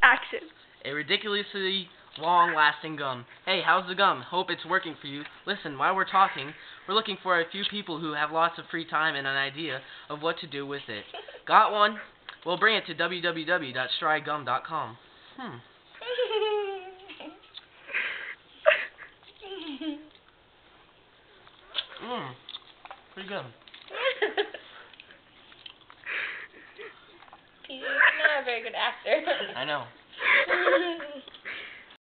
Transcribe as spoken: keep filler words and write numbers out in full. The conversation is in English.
Action. A ridiculously long-lasting gum. Hey, how's the gum? Hope it's working for you. Listen, while we're talking, we're looking for a few people who have lots of free time and an idea of what to do with it. Got one? Well, bring it to w w w dot stry gum dot com. Hmm. Mmm. Pretty good. You're not a very good actor. I know.